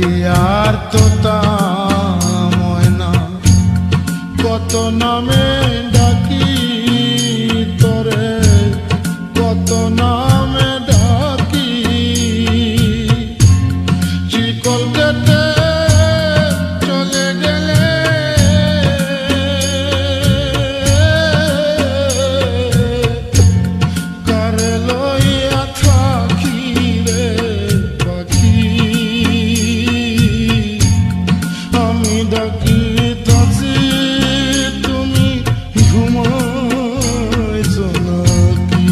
আর তোতা ময়না কত নামে ডাকি তোরে, কত নামে ডাকি। চিকল কেটে চলে গেলে কারে লইয়া থাকি রে পাখি। আমি ডাকি তাছি তুমি ঘুমাইছো নাকি?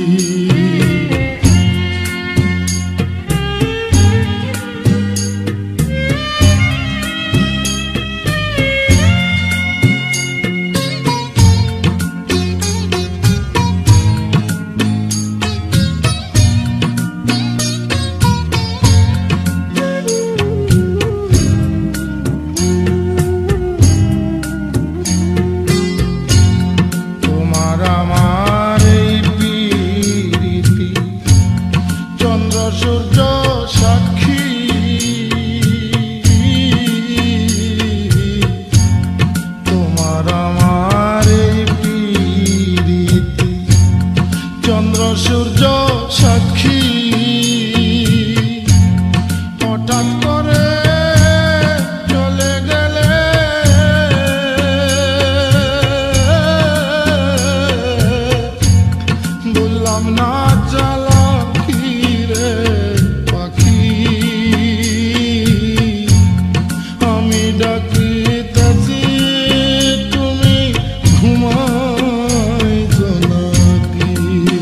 তোমার আমার এই প্রীতি চন্দ্র সূর্য সাক্ষী। তোমার আমার এই প্রীতি চন্দ্র সূর্য সাক্ষী। হঠাৎ করে চলে গেলে বললাম না জ্বালা কি রে পাখি। আমি ডাকি তাছি তুমি ঘুমাইছো নাকি?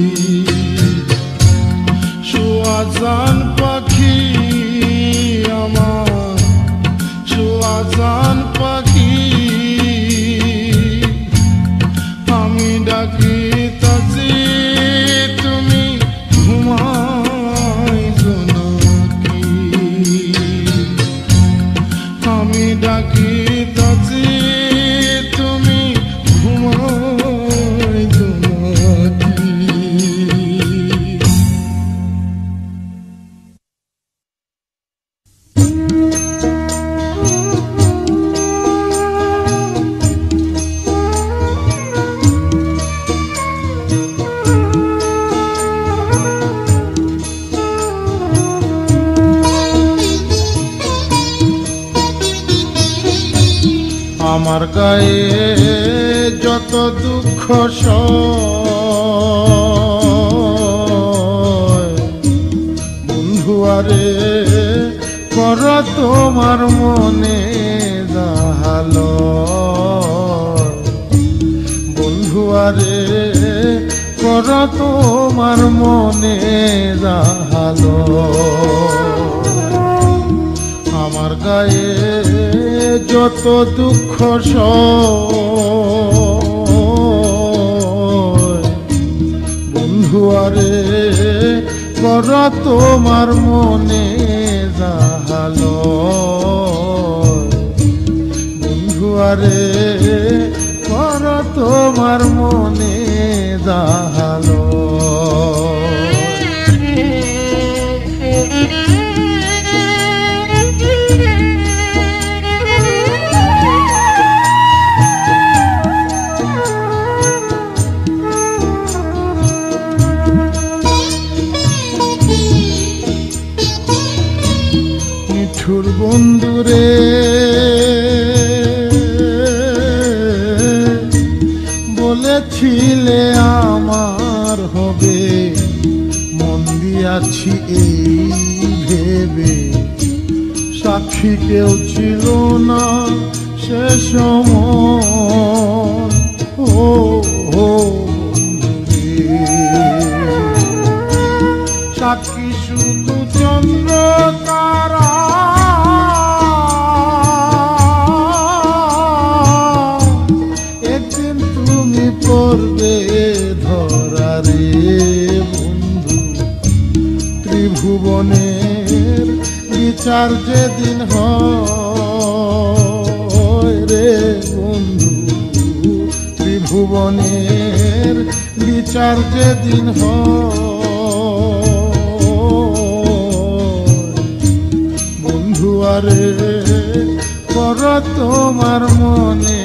সুয়াজান পাখি আমার, সুয়াজান পাখি। আমি ডাকি তাছি তুমি ঘুমাইছো নাকি? আমি ডাকি তাছি তুমি ঘুমাইছো নাকি? আমার গায়ে যত দুঃখ সয় বন্ধু আরে কর তোমার মনে জাহালো। বন্ধু আরে কর তোমার মনে জাহালো। আমার গায়ে যত দুঃখ সয় বন্ধু আরে কর তোমার মনে জাহালো। বন্ধু আরে কর তোমার মনে জাহালো। নিঠুর বন্ধুরে বলেছিলে আমার হবে, মন দিয়াছি এই ভেবে। সাক্ষী কেউ ছিল না সে সময়। ও বন্ধুরে সাক্ষী শুধু চন্দ্র তারা। একদিন তুমি পড়বে ধরা রে বন্ধু। ত্রিভুবনের বিচার যেদিন হয় রে বন্ধু। ত্রিভুবনের বিচার যেদিন হয় আরে কর তোমার মনে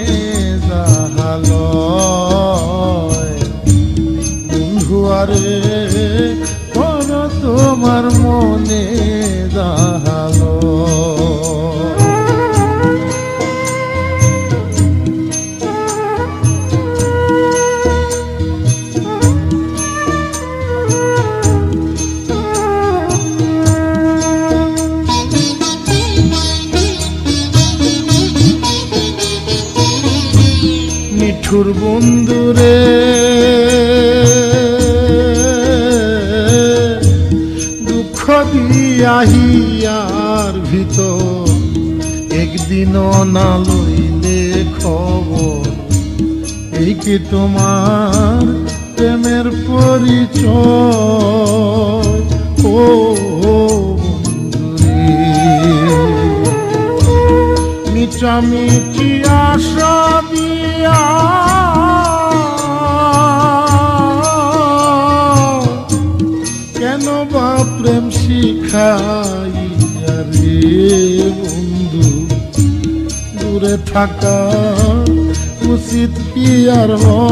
যাহালয় বন্ধু আরে কর তোমার মনে যাহালয় নিঠুর বন্ধুরে দুঃখ দিয়াহিয়ার ভিতর একদিনও না লইলে খবর এই কি তোমার প্রেমের পরিচয় ও বন্ধুরে মিটামিটি আশা কেন বা প্রেম শিখাইয়া রে বন্ধু দূরে থাকা উচিত কি আর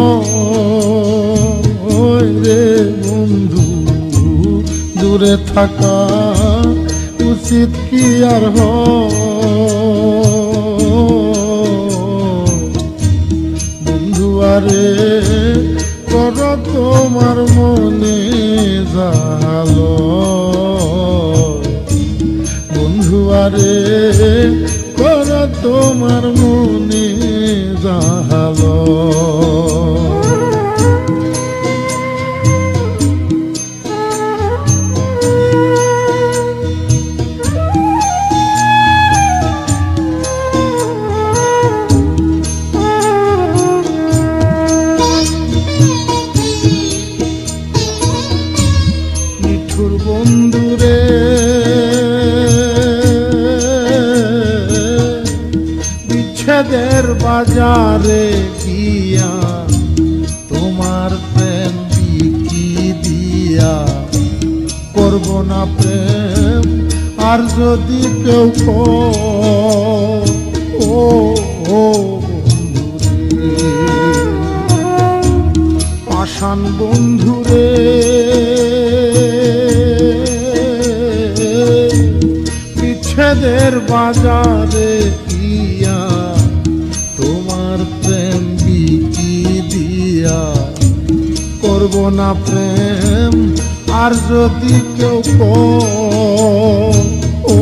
হয় রে বন্ধু দূরে থাকা উচিত কি আর হয় আরে কর তোমার মনে যাহালয় বন্ধু আরে কর তোমার মনে যাহালয় বন্ধুরে বিচ্ছেদের বাজারে গিয়া তোমার প্রেম বিকি দিয়া করব না প্রেম আর যদি কেউ ও বন্ধুরে পাষাণ বন্ধুরে বিচ্ছেদের বাজারে গিয়া তোমার প্রেম বিকি দিয়া করব না প্রেম আর যদি কেউ ও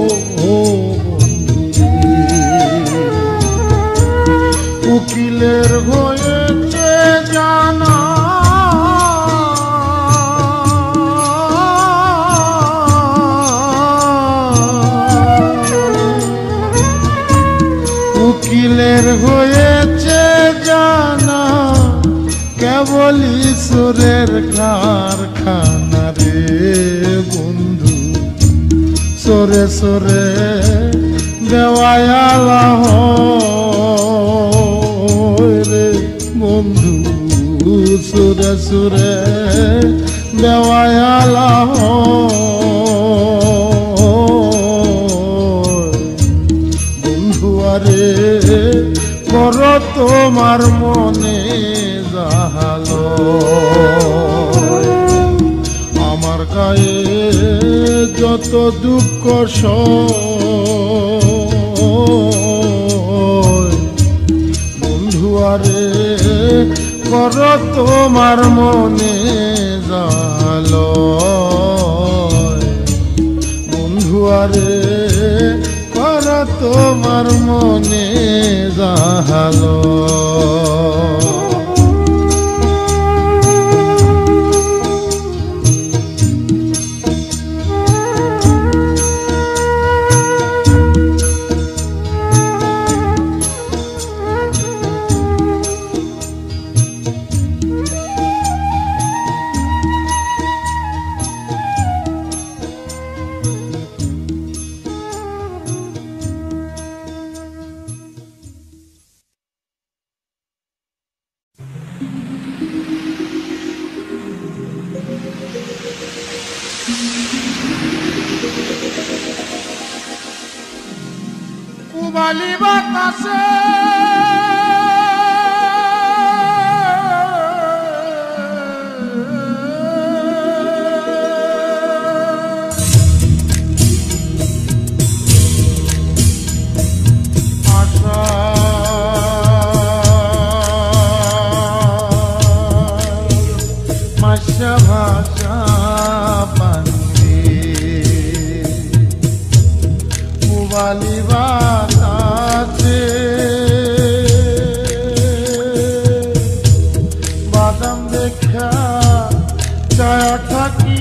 উকিলের হয়েছে জানা উকিলের হয়েছে জানা কেবল ঈশ্বরের কারখানা রে বন্ধু সরে সরে দেওয়ালা রে বন্ধু সুরে সুরে দেওয়ালা বন্ধু আরে কর তোমার মনে যাহালয় আমার গায়ে যত দুঃখ বন্ধু আরে কর তোমার মনে যাহালয় বন্ধু আরে কর তোমার মনে যাহালয়। উবালি বাতাসে ভাষা পানি উবালি বাতাসে বাদাম দেখা ছায়া থাকি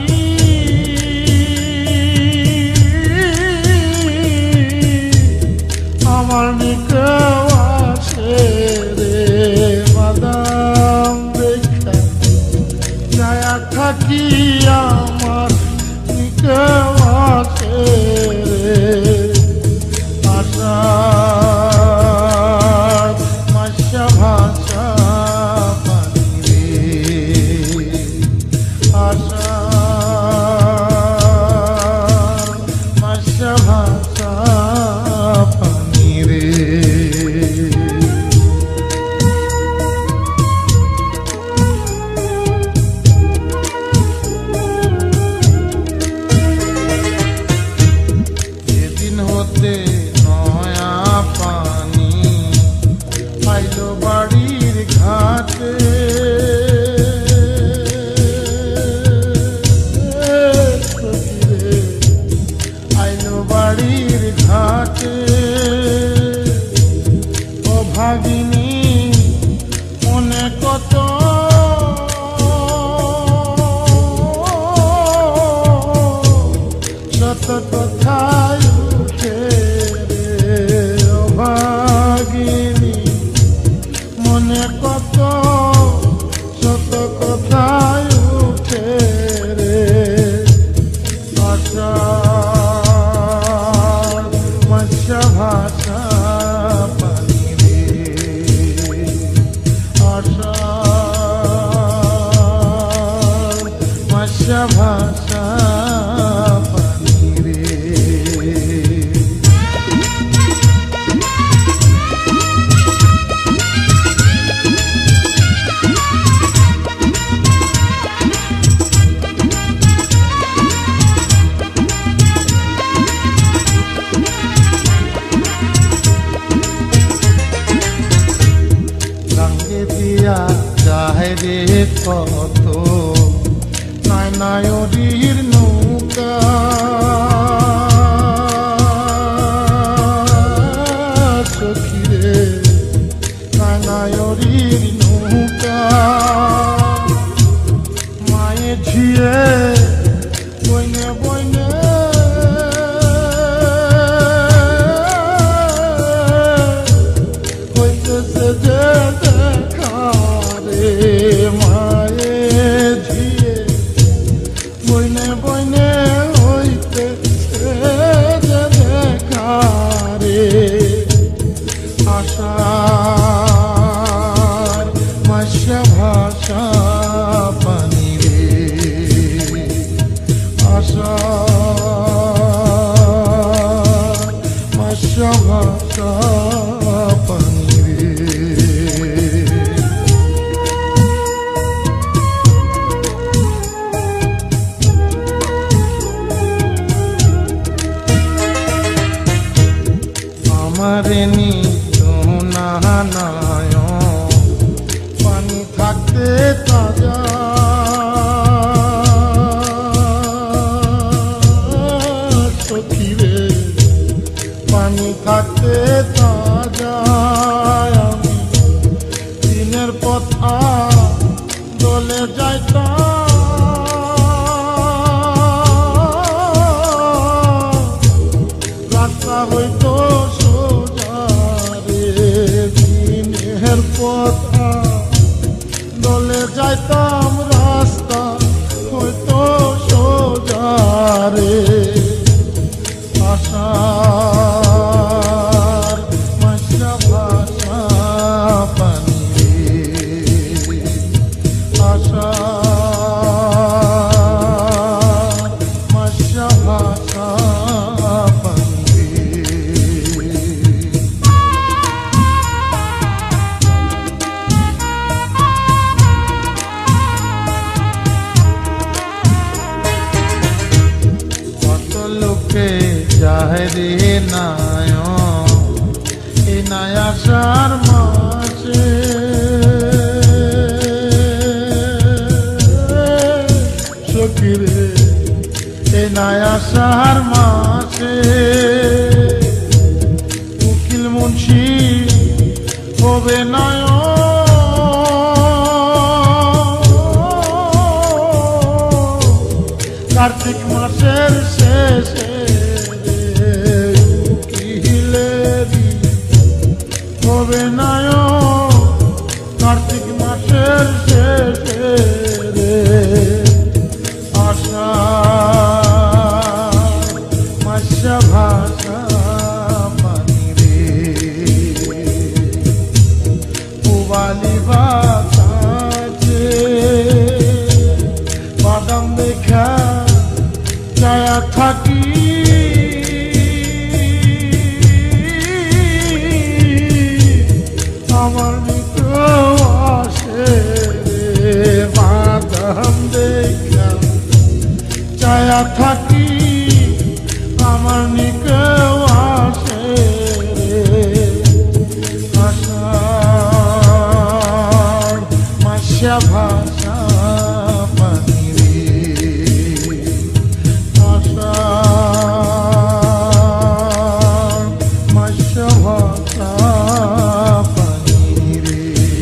আমার নিকে আসে রে বাদাম দেখা ছায়া থাকি আমার নিকে আসে রে আশা মাসা ভাষা পানি রে আশা মাসা ভাষা পানি রে নয়া পানি আইলো বাড়ির ঘাটে আইলো বাড়ির ঘাটে ও ভাগিনী মনে কত শত কথায় ভাগিনী মনে কত শত কথায় উঠে রে আশা মাসা ভাষা পানি রে আশা মাসা ভাষা পানি রে দিয়া যায় রে কত নায়নায়রীর নৌকা সখী রে নায়নায়রীর নৌকা মায়ে ঝিয়ে বইনে বইনে হইতেছে যে মায়ে ঝিয়ে বইনে বইনে হইতেছে যে দেখা রে আশার মাসা ভাষা পানি রে আশার মাসা ভাষা পানি রে আমারে নিনায় পানি থাকতে তাজা সখী রে পানি থাকতে তাজা আমি দিনের পথা দলে যাইতাম রাস্তা হইতো পথা দলে যাইতাম রাস্তা হয়তো সোজা রে আশার মাসা ভাষা পানি রে আশার মাসা ভাষা পানি রে নাই আষাঢ় মাসে সখী রে এই নাই আষাঢ় মাসে উকিল মুন্সি হবে নয় কার্তিক মাসের শেষে উকিলেরি হবে নয় কার্তিক মাসের শেষে আশা মাসা ভাষা পানি রে পুবালি বাতাসে বাদাম দেখা ছায়া থাকি আমার নিকেও আসে বাদাম দেখা ছায়া থাকি আমার নিকেও আসে আষাঢ় মাসা ভাষা পানি রে আষাঢ় মাসা ভাষা পানি রে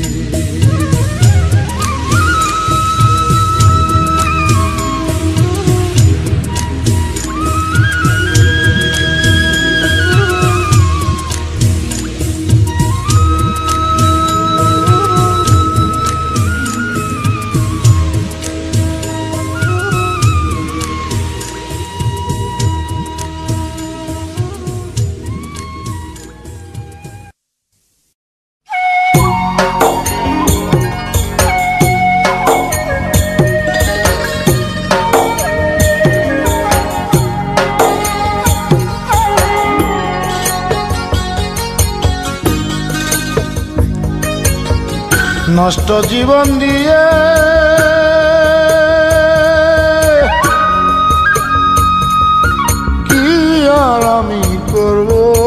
নষ্ট জীবন দিয়ে কি আর আমি করব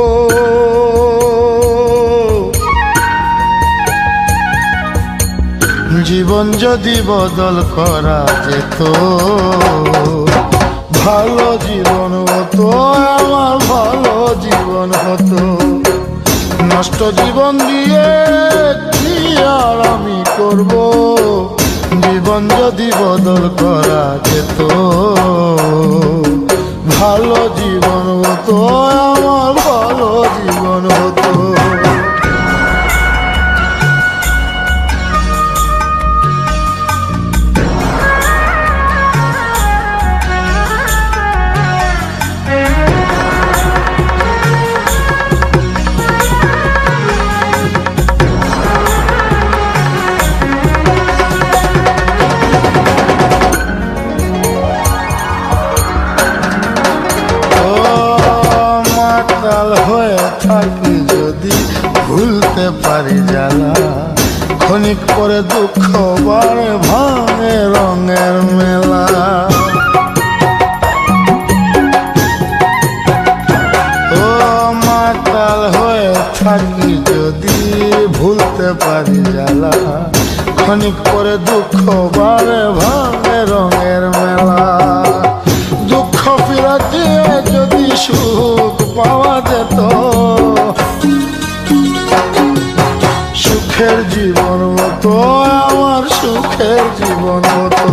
জীবন যদি বদল করা যেত ভালো জীবন হতো আমার ভালো জীবন হতো নষ্ট জীবন দিয়ে কি আর আমি করব জীবন যদি বদল করা যেত ভালো জীবন হতো আমার ভালো জীবন হতো থাকি যদি ভুলতে পারি জ্বালা ক্ষণিক পরে দুঃখ বাড়ে ভাঙে রঙের মেলা ও মাতাল হয়ে থাকি যদি ভুলতে পারি জ্বালা ক্ষণিক পরে দুঃখ বাড়ে ভাঙে রঙের মেলা দুঃখ ফিরাতে যদি সুখ পাওয়া যেত সুখের জীবন হতো আমার সুখের জীবন হতো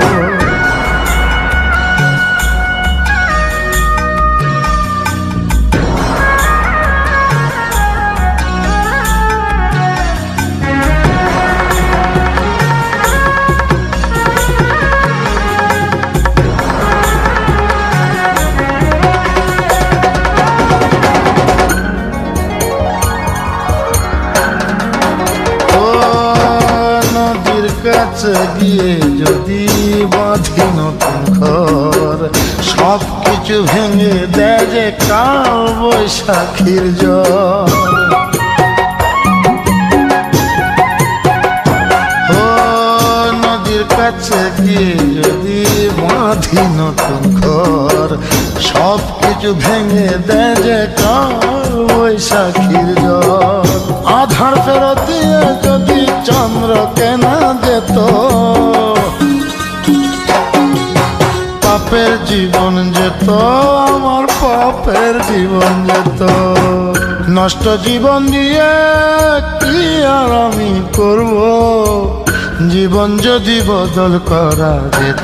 কাছে গিয়ে যদি বাঁধি নতুন ঘর সব কিছু ভেঙে দেয় যে কাল বৈশাখীর জ্বর ও নদীর কাছে গিয়ে যদি বাঁধি নতুন ঘর সব কিছু ভেঙে দেয় যে কাল বৈশাখীর জ্বর ঘর ফেরত দিয়ে যদি চন্দ্র কেনা যেত, পাপের জীবন যেত, আমার পাপের জীবন যেত। নষ্ট জীবন দিয়ে কি আর আমি করব, জীবন যদি বদল করা যেত,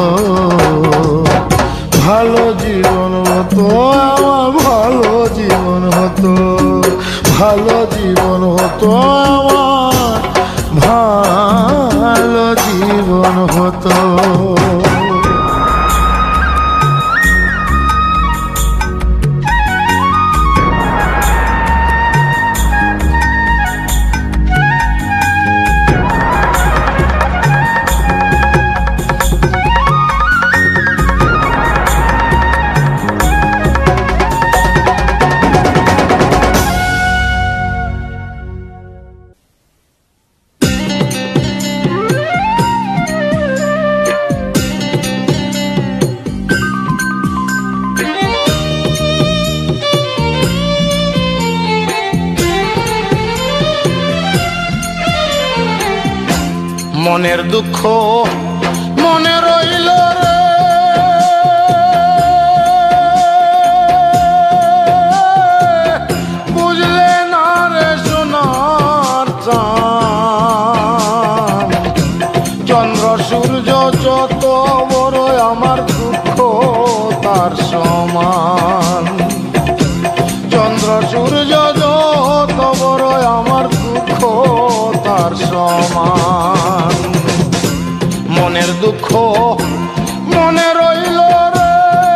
ভালো জীবন হতো আমার, ভালো জীবন হতো, ভালো জীবন হতো আমার, ভালো জীবন হতো। মনের দুঃখ মনে রইল রে, বুঝলে না রে সোনার চাঁদ। চন্দ্র সূর্য যত বড় আমার দুঃখ তার সমান, চন্দ্র সূর্য যত বড় আমার দুঃখ তার সমান। মনের দুঃখ মনে রইল রে,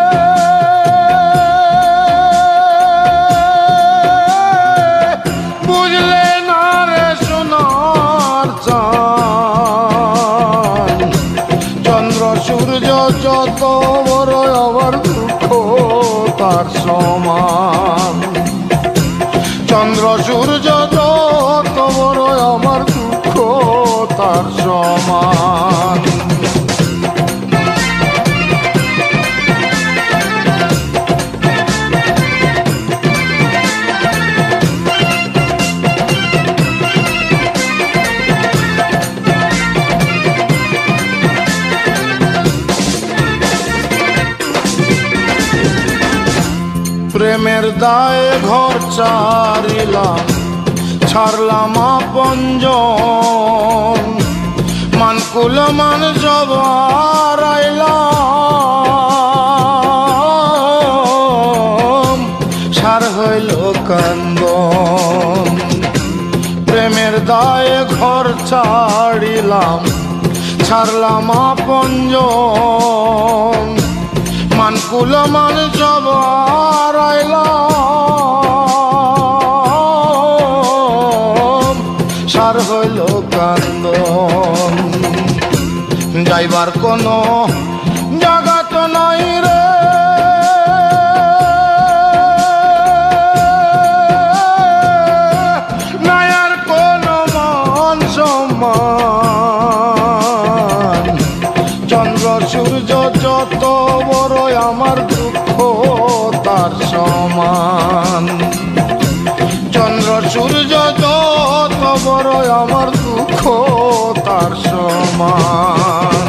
বুঝলে না রে সোনার চাঁদ। চন্দ্র সূর্য যত বড় আমার দুঃখ তার সমান, চন্দ্র সূর্য যত বড় আমার দুঃখ তার সমান। প্রেমের দায়ে ঘর ছাড়িলাম, ছাড়লাম আপনজন, মানকুল মান সব হারাইলাম, সার হইল কান্দন। প্রেমের দায়ে ঘর ছাড়িলাম, ছাড়লাম আপনজন, মানকুল মান সব হারাইলাম, সার হইল কান্দন। যাইবার কোনো জায়গা তো নাই রে, নাই আর কোনো মান সম্মান। চন্দ্র সূর্য যত বড় আমার দুঃখ তার সমান, চন্দ্র সূর্য যত বড় আমার দুঃখ তার সমান।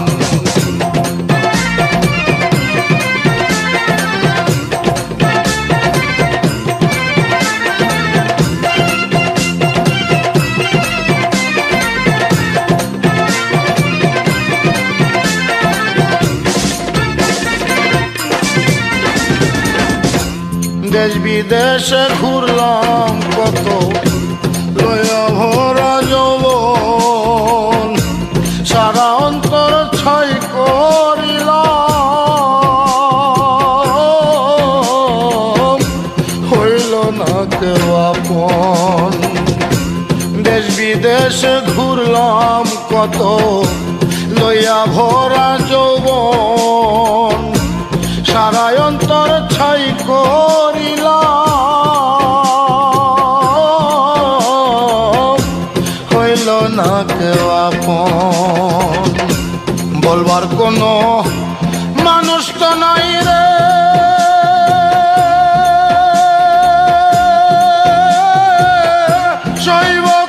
দেশ বিদেশে ঘুরলাম কত, লয়া ভরা যৌবন, সারা অন্তর ছাই করিলাম, হইল না কেউ আপন। দেশ বিদেশে ঘুরলাম কত, লইয়া ভরা যৌবন, সারা অন্তর ছাই করিলাম, হইল না কেউ আপন। বলবার কোনো মানুষ তো নাই রে, শৈব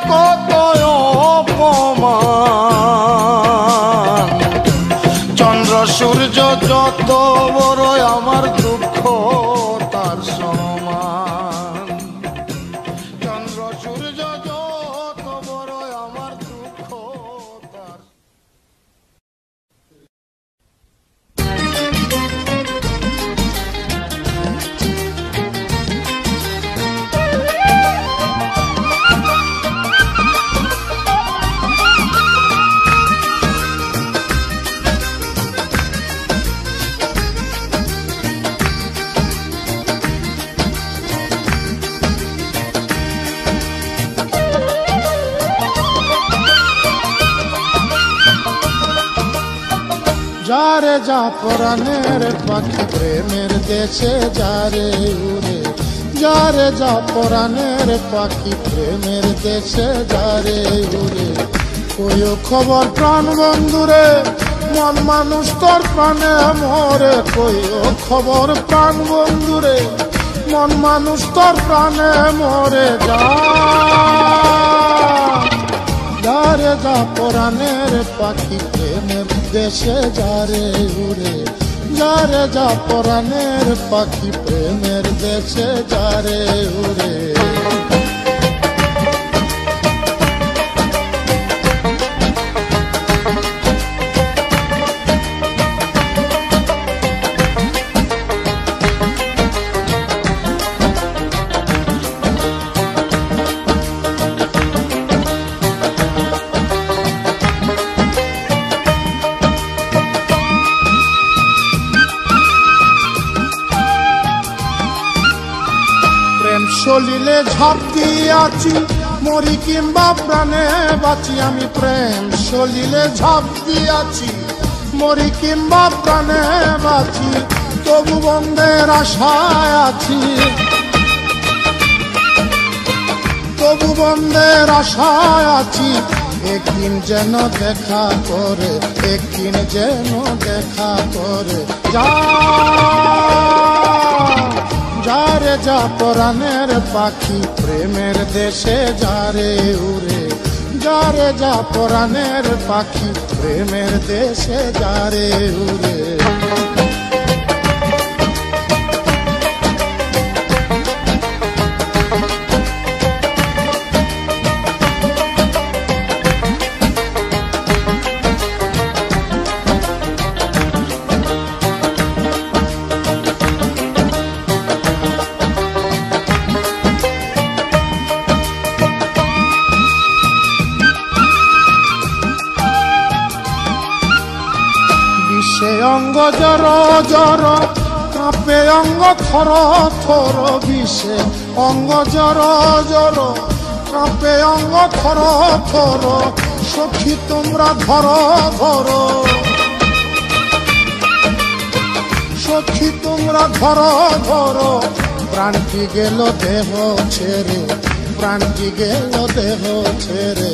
যারে যা পরাণের পাখি প্রেমের দেশে যারে উড়ে, যারে যা পরাণের পাখি প্রেমের দেশে যারে উড়ে। কইও খবর প্রাণ বন্ধুরে, মন মানুষ তোর প্রাণে মরে। কইও খবর প্রাণ বন্ধুরে, মন মানুষ তোর প্রাণে মরে। যারে যা পরাণের পাখি প্রেমের দেশে যারে উড়ে, যারে যা পরাণের পাখি প্রেমের দেশে যারে উড়ে। চলিলে ঝাঁপ দিয়াছি মরি কিংবা প্রাণে বাঁচি আমি। প্রেম চলিলে ঝাঁপ দিয়াছি মরি কিংবা প্রাণে বাঁচি, তবু বন্ধের আশায় আছি, তবু বন্ধের আশায় আছি। একদিন যেন দেখা করে, একদিন যেন দেখা করে। যারে যা পরাণের পাখি প্রেমের দেশে যারে উড়ে, যারে যা পরাণের পাখি প্রেমের দেশে যারে উড়ে। সে অঙ্গ জর জর কাঁপে অঙ্গ থর থর, বিষে অঙ্গ জর জর কাঁপে অঙ্গ থর থর। সখী তোমরা ধর ধর, সখী তোমরা ধর ধর। প্রাণটি গেল দেহ ছেড়ে, প্রাণটি গেল দেহ ছেড়ে।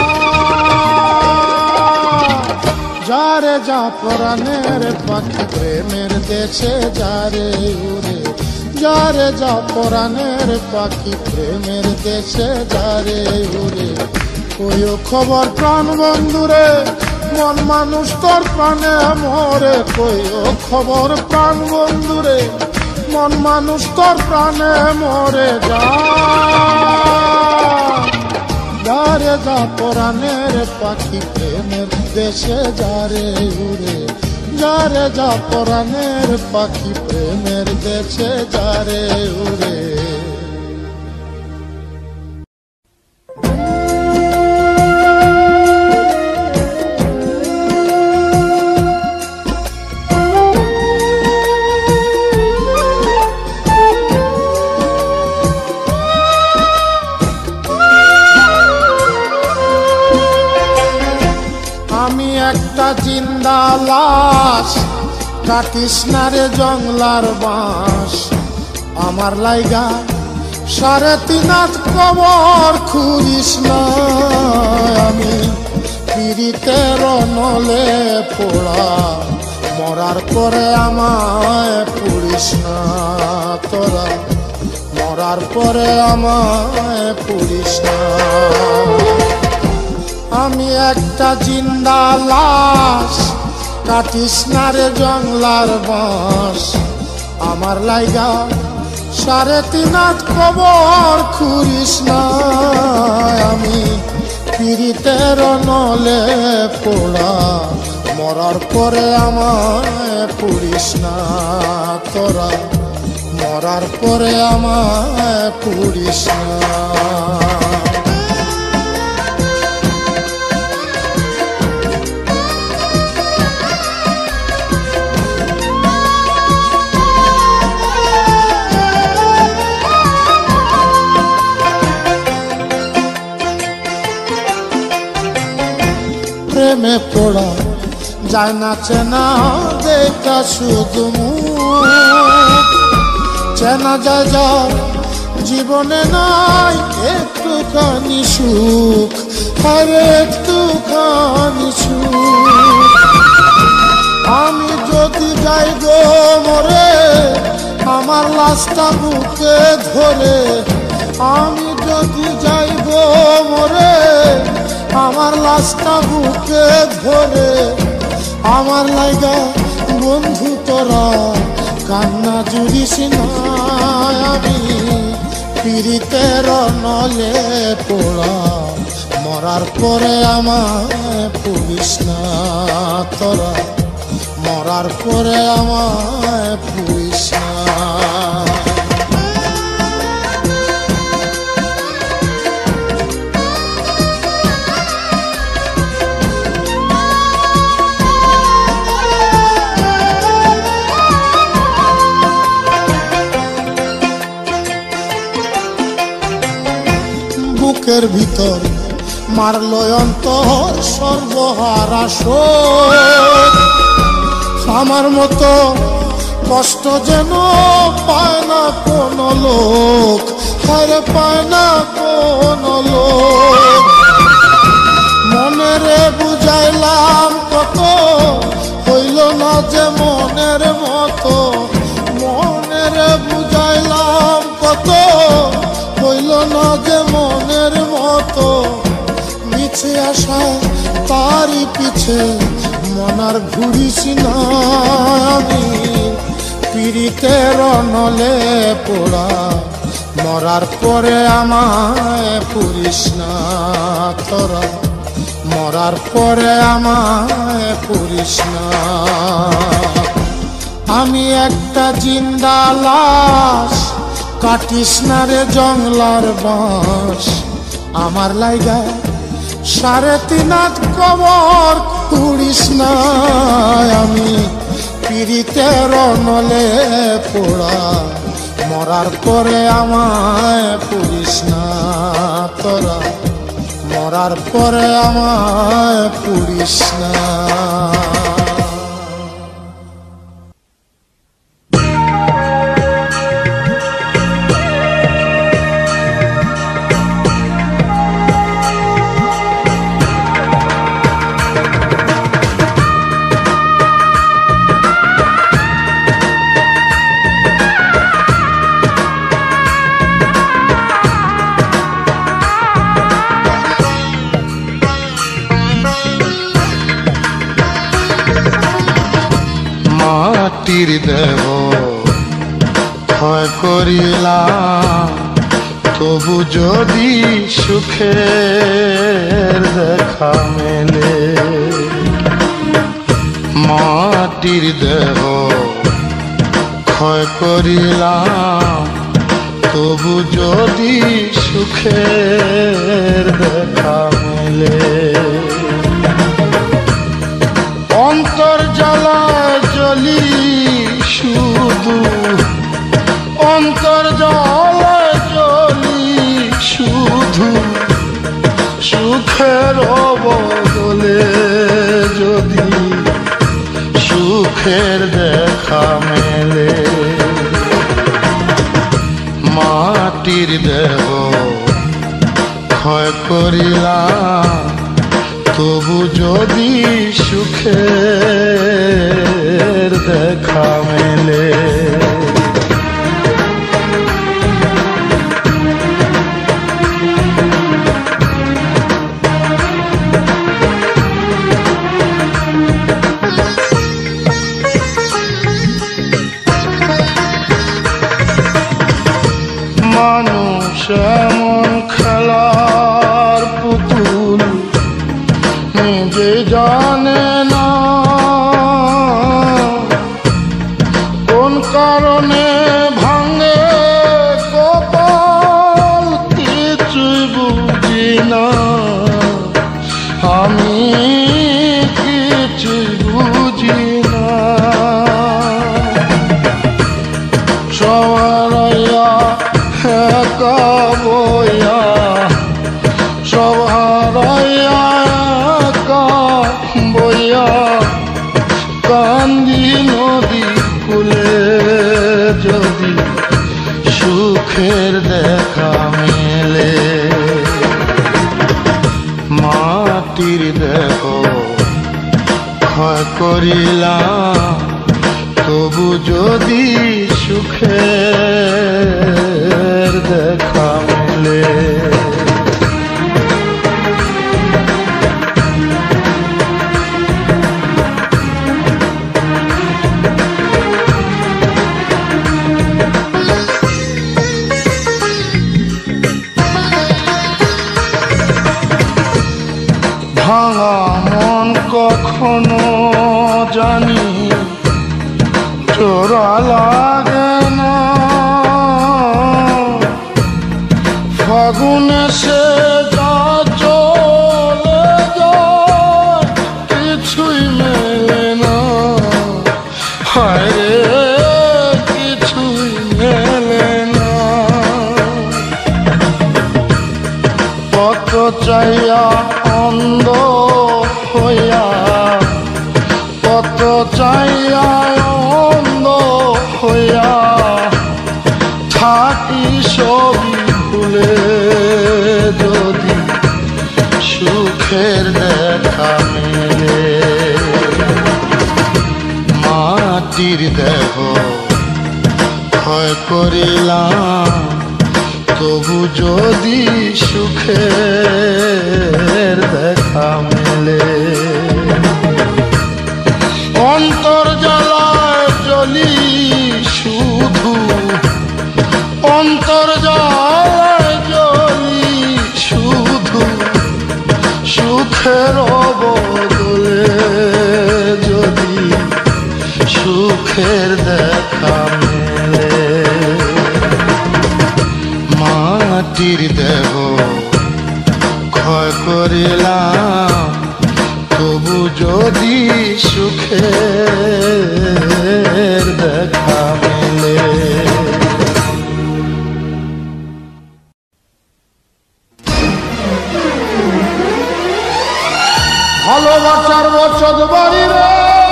যারে যা পরাণের পাখি প্রেমের দেশে যারে উড়ে, যারে যা পরাণের পাখি প্রেমের দেশে যারে উড়ে। কইও খবর প্রাণ বন্ধুরে, মন মানুষ তোর প্রাণে মরে। কইও খবর প্রাণ বন্ধুরে, মন মানুষ তোর প্রাণে মরে। যারে যা পরাণের পাখি প্রেমের দেশে যারে উড়ে, যারে যা পরাণের পাখি প্রেমের দেশে যারে উড়ে। একটা জিন্দা লাশ, কাটিস না রে জংলার বাঁশ। আমার লাইগা 3.5 হাত কবর খুঁড়িস না। আমি পিরিতের নলে পোড়া, মরার পরে আমায় পুড়িস না। তোরা মরার পরে আমায় পুড়িস না। আমি একটা জিন্দা লাশ, কাটিস না রে জংলার বাঁশ। আমার লাইগা 3.5 হাত কবর খুঁড়িস না। আমি পিরিতের নলে পোড়া, মরার পরে আমায় পুড়িস না। তোরা মরার পরে আমায় পুড়িস না। প্রেমে পড়া যায় না চেনা দেখা শুধু চেনা যায় যার জীবনে নাই একটুখানি সুখ, আর একটুখানি সুখ। আমি যদি যাই গো মরে আমার লাশটা বুকে ধরে, আমি যদি যাই গো মরে আমার লাশটা বুকে ধরে, আমার লাইগা বন্ধু তোরা কান্না জুড়িস না। আমি পীড়িতের নলে পোড়া, মরার পরে আমায় পুলিশ না তোরা, মরার পরে আমায় পুলিশ না। বুকের ভিতর মারল অন্তর সর্বহারা শোক, আমার মতো কষ্ট যেন পায় না কোন লোক, আরে পায় না কোন লোক। মনেরে বুঝাইলাম কত হইল না যে মনের মতো, মনেরে বুঝাইলাম কত হইল না যে মনের মতো। মিছে আসা তারই পিছে মনার ঘুরিস না। আমি পীড়িতের নলে পোড়া, মরার পরে আমায় পুরিস না তোরা, মরার পরে আমায় পুরিস না। আমি একটা জিন্দা লাশ, কাটিস না রে জংলার বাঁশ। আমার লাইগা 3.5 হাত কবর খুঁড়িস না। আমি পীড়িতের নলে পোড়া, মরার পরে আমায় পুরিস না তোরা, মরার পরে আমায় পুরিস না। মাটির দেহ ক্ষয় করিলাম, তবু যদি সুখের দেখা মেলে। মাটির দেহ ক্ষয় করিলাম, তবু যদি সুখের দেখা মেলে। অন্তর জ্বালায় জ্বলি শুধু, অন্তর জ্বালায় জ্বলি শুধু, সুখের বদলে যদি সুখের দেখা মেলে। মাটির দেহ ক্ষয় করিলাম, তবু যদি সুখের দেখা মেলে। মানুষ এমন খেলার পুতুল, নিজে জানে না কোন কারণে ভাঙে কপাল, কিছুই বুঝি না আমি, কিছুই বুঝি না। সবার একা বইয়া, সবার একা বইয়া সুখের দেখা মেলে। মাটির দেহ ক্ষয় করিলাম, তবু যদি সুখের দেখা মেলে। ভাঙা মন কখনো জানি জোড়া লাগে না, ফাগুনে সে যা চলে যায় কিছুই মেলে না। হায় রে কিছুই মেলে না। কত চাইয়া অন্ধ হইয়া, কত চাইয়া অন্ধ হইয়া থাকি সবই ভুলে, যদি সুখের দেখা মেলে। মাটির দেহ ক্ষয় করিলাম, তবু যদি সুখের দেখা মেলে। অন্তর জ্বালায় জ্বলি শুধু, অন্তর জ্বালায় জ্বলি শুধু, সুখের বদলে যদি সুখের দেখা মেলে। মাটির দেহ ক্ষয় করিলাম, তবু যদি সুখের দেখা মেলে। ভালোবাসার বসত বাড়ি রে,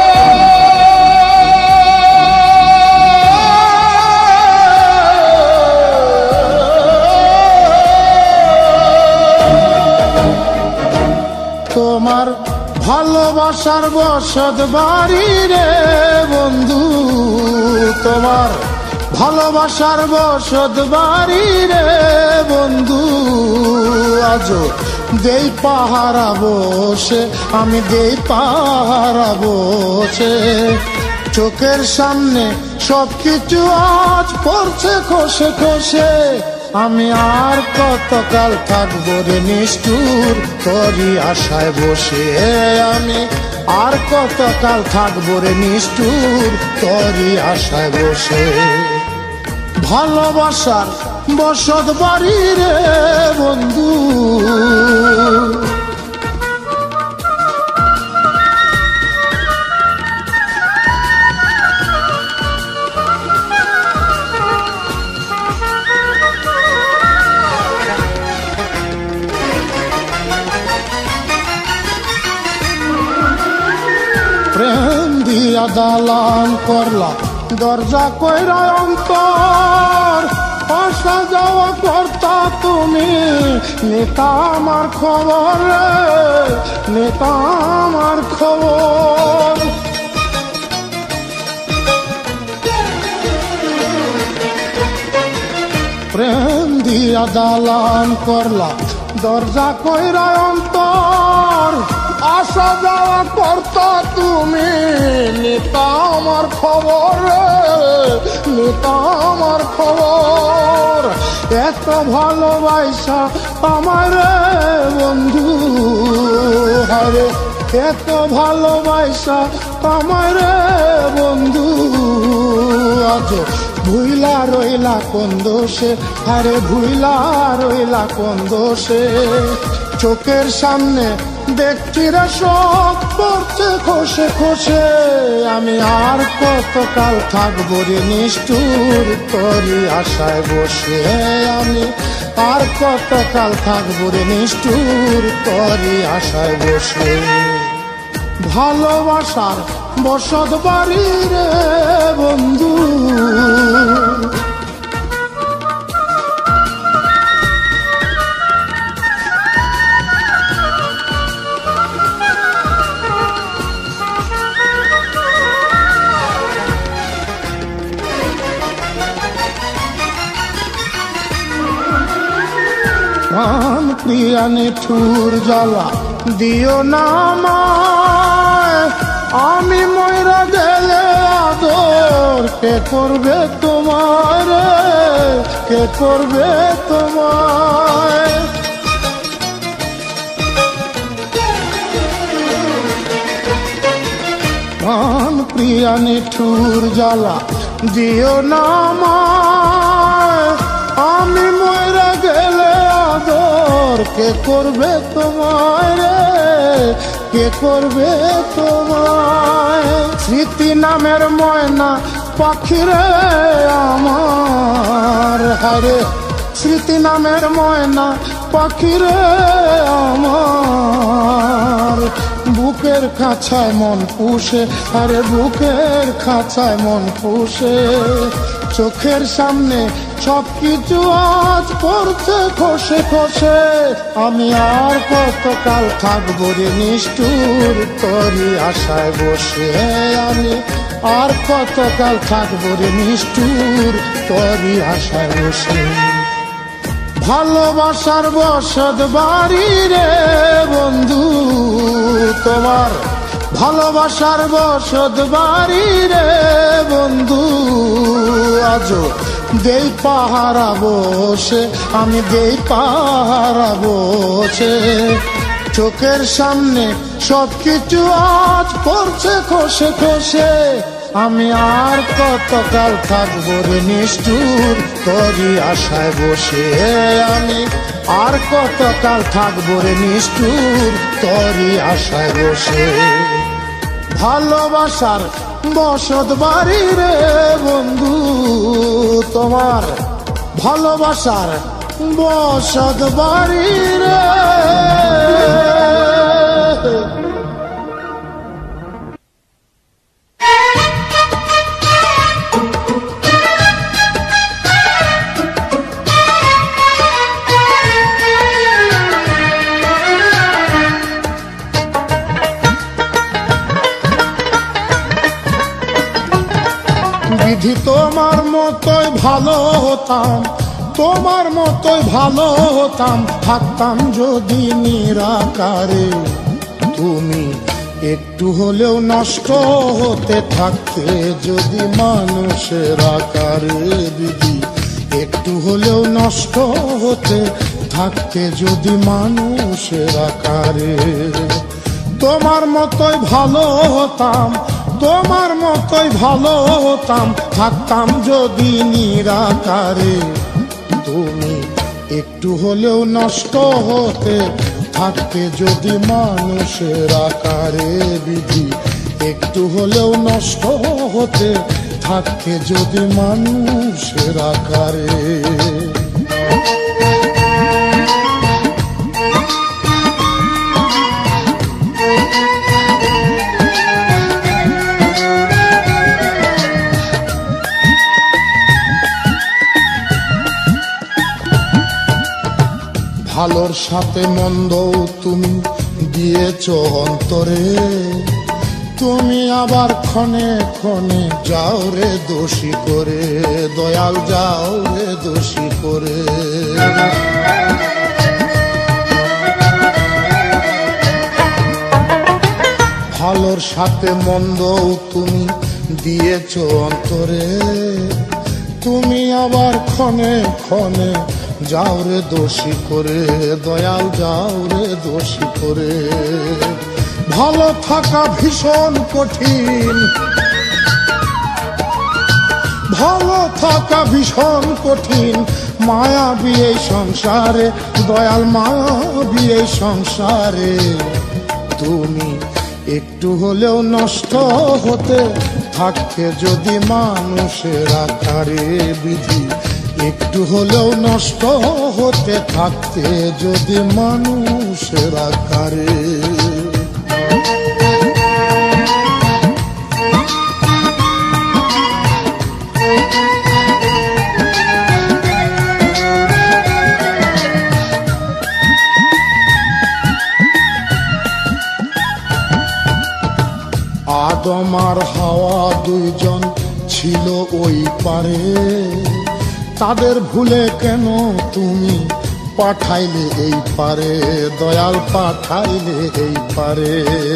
তোমার ভালোবাসার বসত বাড়ি রে বন্ধু, তোমার ভালোবাসার বসত বাড়ি রে বন্ধু। আজো দেই পাহারা বসে, আমি দেই পাহারা বসে, চোখের সামনে সবকিছু আজ পড়ছে খসে খসে। আমি আর কতকাল থাকবো রে নিষ্ঠুর তোরই আশায় বসে, আমি আর কতকাল থাকবো রে নিষ্ঠুর তোরই আশায় বসে। ভালোবাসার বসত বাড়ি রে বন্ধু, প্রেম দিয়া দালান করলা দরজা কইরা অন্তর, আসা যাওয়া করতা তুমি নেতা আমার খবর রে, নেতা আমার খবর। প্রেম দিয়া দালান করলা দরজা কইরা অন্তর, আসা যাওয়া করতা তুমি নেতা আমার খবর রে, নেতা আমার খবর। এত ভালোবাসা আমার রে বন্ধু, হারে এত ভালোবাসা আমার রে বন্ধু। আজ ভুইলা রইলা কোন দোষে, আরে ভুইলা রইলা কোন দোষে, চোখের সামনে দেখছি রে সব পড়ছে খসে খসে। আমি আর কতকাল থাকবো রে নিষ্ঠুর তোরই আশায় বসে, আমি আর কতকাল থাকবো রে নিষ্ঠুর তোরই আশায় বসে। ভালোবাসার বসত বাড়ি রে বন্ধু, প্রাণ প্রিয়া নিঠুর জ্বালা দিও না আমায়, আমি ময়রা গেলে আদর কে করবে তোমার, কে করবে তোমায়। প্রাণ প্রিয়া নিঠুর জ্বালা দিও না আমায়, আমি ময়রা গেলে আদর কে করবে তোমায়, কে করবে তোমায়। স্মৃতি নামের ময়না পাখিরে আমার, হারে স্মৃতি নামের ময়না পাখিরে আমার, বুকের খাঁচায় মন পুষে, আরে বুকের খাঁচায় মন পুষে। চোখের সামনে সবকিছু আজ পড়ছে খসে খসে, আমি আর কতকাল থাকবো রে নিষ্ঠুর তোরই আশায় বসে, আমি আর কতকাল থাকবো রে নিষ্ঠুর তোরই আশায় বসে। ভালোবাসার বসত বাড়ি রে বন্ধু তোমার, ভালোবাসার বসত বাড়ি রে বন্ধু, আজও দেই পাহারা বসে, আমি দেই পাহারা বসে। চোখের সামনে সবকিছু আজ পড়ছে খসে খসে, আমি আর কতকাল থাকবো রে নিষ্ঠুর তোরই আশায় বসে, আমি আর কতকাল থাকবো রে নিষ্ঠুর তোরই আশায় বসে। ভালোবাসার বসত বাড়ি রে বন্ধু তোমার, ভালোবাসার বসত বাড়ি রে। বিধি তোমার মতোই ভালো হতাম, তোমার মতোই ভালো হতাম, থাকতাম যদি নিরাকারে। তুমি একটু হলেও নষ্ট হতে থাকতে যদি মানুষের আকারে, বিধি একটু হলেও নষ্ট হতে থাকতে যদি মানুষের আকারে। তোমার মতোই ভালো হতাম, তোমার মতোই ভালো হতাম, থাকতাম যদি নিরাকারে। তুমি একটু হলেও নষ্ট হতে থাকতে যদি মানুষের আকারে, বিধি একটু হলেও নষ্ট হতে থাকতে যদি মানুষের আকারে। ভালোর সাথে মন্দ তুমি দিয়েছ অন্তরে, তুমি আবার ক্ষণে ক্ষণে যাও রে দোষী করে, দয়াল যাও রে দোষী করে। ভালোর সাথে মন্দ তুমি দিয়েছ অন্তরে, তুমি আবার ক্ষণে ক্ষণে যাও রে দোষী করে, দয়াল যাও রে দোষী করে। ভালো থাকা ভীষণ কঠিন, ভালো থাকা ভীষণ কঠিন, মায়াবী এই সংসারে, দয়াল মায়াবী এই সংসারে। তুমি একটু হলেও নষ্ট হতে থাকতে যদি মানুষের আকারে, বিধি একটু হলেও নষ্ট হতে থাকতে যদি মানুষের আকারে। আদম আর হাওয়া দুইজন ছিল ওই পারে, তাদের ভুলে কেন তুমি পাঠাইলে এই পারে, দয়াল পাঠাইলে এই পারে।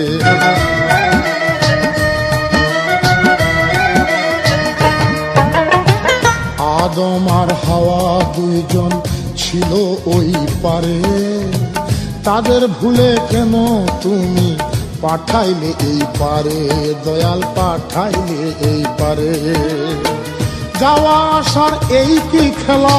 আদম আর হাওয়া দুইজন ছিল ওই পারে, তাদের ভুলে কেন তুমি পাঠাইলে এই পারে, দয়াল পাঠাইলে এই পারে। যাওয়া আসার এই কি খেলা,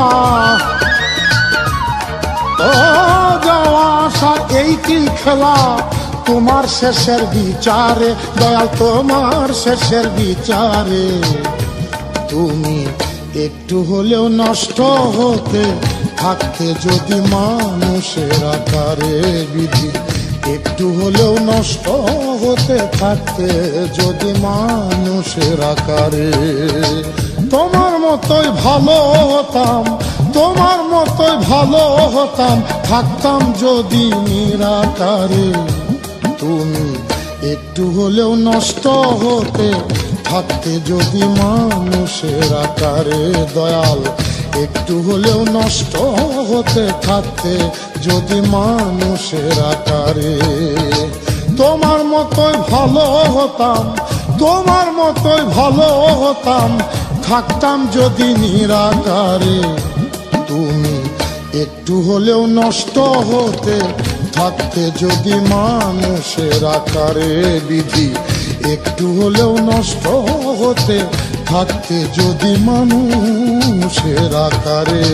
ও যাওয়া আসার এই কি খেলা, তোমার শেষের বিচারে দয়াল, তোমার শেষের বিচারে। তুমি একটু হলেও নষ্ট হতে থাকতে যদি মানুষের আকারে বিধি, একটু হলেও নষ্ট হতে থাকতে যদি মানুষের আকারে। তোমার মতোই ভালো হতাম, তোমার মতোই ভালো হতাম, থাকতাম যদি নিরাকারে। তুমি একটু হলেও নষ্ট হতে থাকতে যদি মানুষের আকারে, দয়াল একটু হলেও নষ্ট হতে থাকতে যদি মানুষের আকারে। তোমার মতোই ভালো হতাম, তোমার মতোই ভালো হতাম, থাকতাম যদি নিরাকারে। তুমি একটু হলেও নষ্ট হতে থাকতে যদি মানুষের আকারে বিধি, একটু হলেও নষ্ট হতে থাকতে যদি মানুষের আকারে।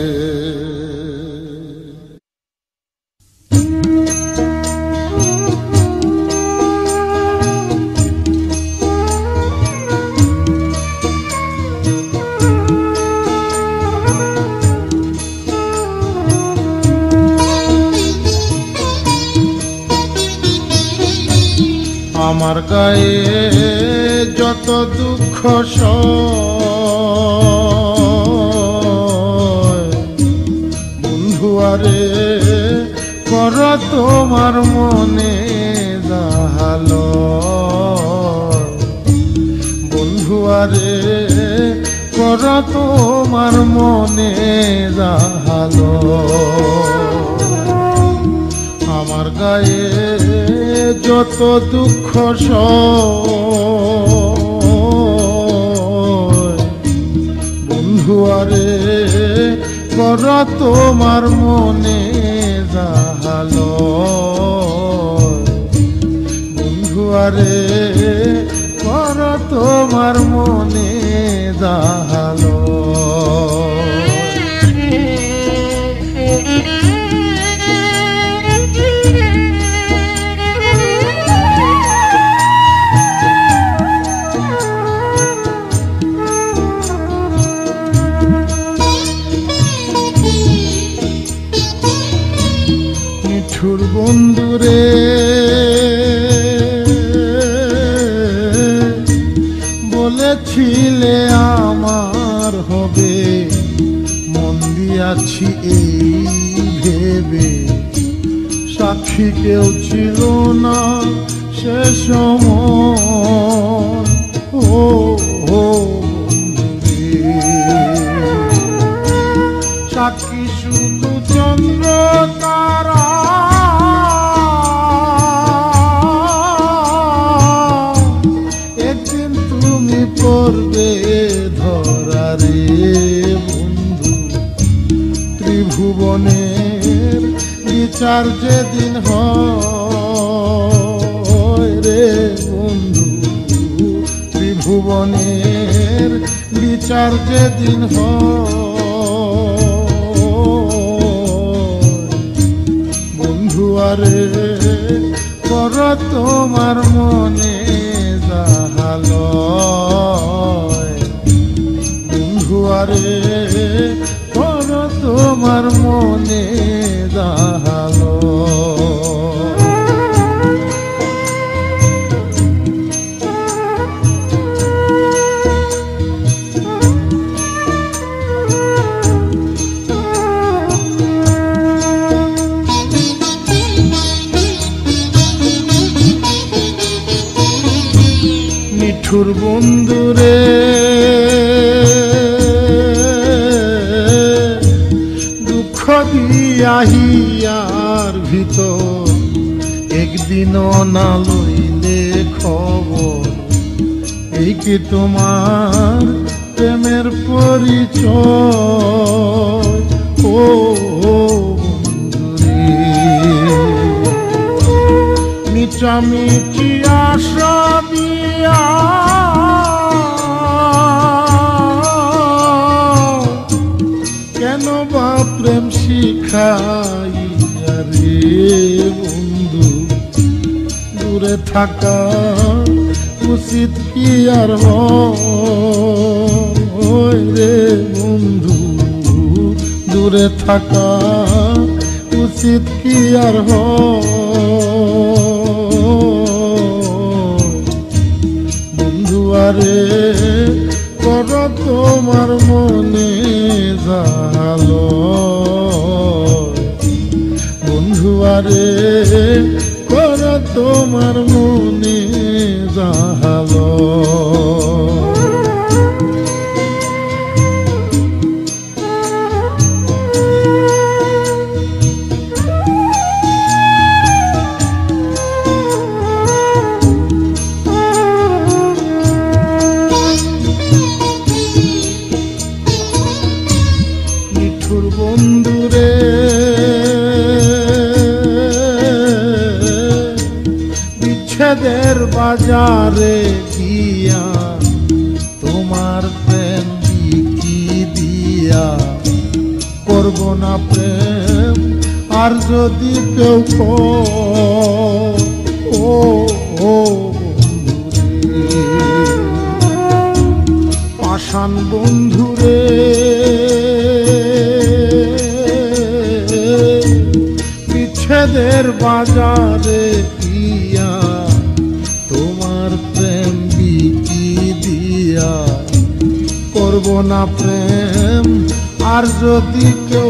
আমার গায়ে যত দুঃখ সয়, বন্ধু আরে কর তোমার মনে জাহালো, বন্ধু আরে কর তোমার মনে জাহালো। আমার গায়ে যত দুঃখ সয়, বন্ধু আরে কর তোমার মনে জাহালো, বন্ধু আরে কর তোমার মনে জাহালো। নিঠুর বন্ধুরে বলেছিলে আমার হবে, মন দিয়াছি এই ভেবে, সাক্ষী কেউ ছিল না সে সময়। ও সাক্ষী শুধু চন্দ্র তারা, একদিন তুমি পড়বে ধরা রে বন্ধু। ত্রিভুবনের বিচার যেদিন হয় রে বন্ধু, ত্রিভুবনের বিচার যেদিন হয়, বন্ধু আরে কর তোমার মনে জাহালো, বন্ধু আরে কর তোমার মনে জাহালো। নিঠুর বন্ধুরে দুঃখ দিয়ে আহিয়ার ভিতর একদিনও না লইলে খবর, এই কি তোমার প্রেমের পরিচয়? ও বন্ধুরে, মিটামিটি আশা দিয়া কেন বা প্রেম শিখাইয়া রে বন্ধু, দূরে থাকা উচিত কি আর হয় রে বন্ধু, দূরে থাকা উচিত কি আর হয়? বন্ধু আরে কর তোমার মনে জালো, বন্ধু আরে কর তোমার মনে জালো। বন্ধুরে বিচ্ছেদের বাজারে দিয়া তোমার প্রেম বিকি দিয়া করব না প্রেম আর যদি কেউ ও বন্ধুরে, পাষাণ বন্ধুরে বিচ্ছেদের বাজারে দিয়া তোমার প্রেম বিকি দিয়া করব না প্রেম আর যদি কেউ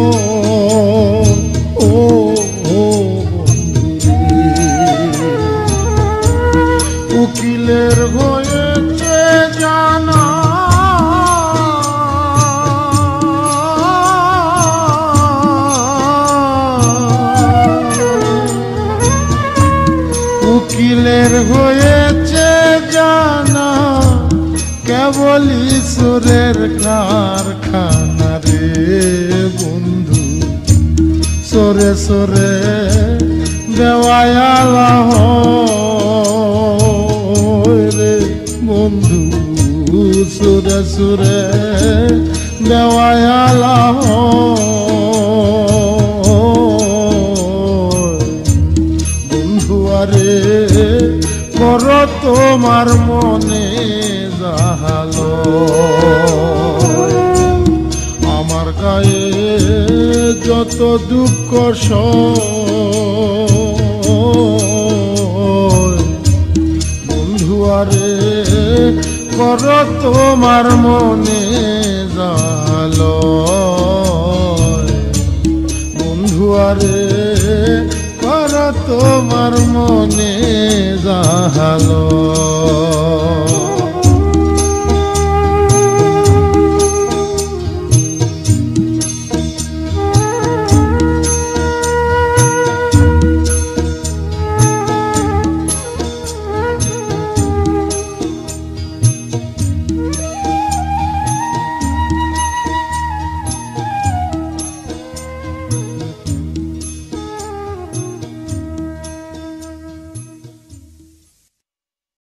ও বন্ধুরে, উকিলের হয়েছে জানা উকিলের হয়েছে জানা কেবল ঈশ্বরের কারখানা রে বন্ধু, সরে সরে দেওয়ালা রে বন্ধু, সুরে সুরে দেওয়ালা বন্ধু আরে কর তোমার মনে জাহালো, আমার গায়ে যত দুঃখ বন্ধু আরে কর তোমার মনে জাহালো, বন্ধু আরে কর তোমার মনে জাহালো।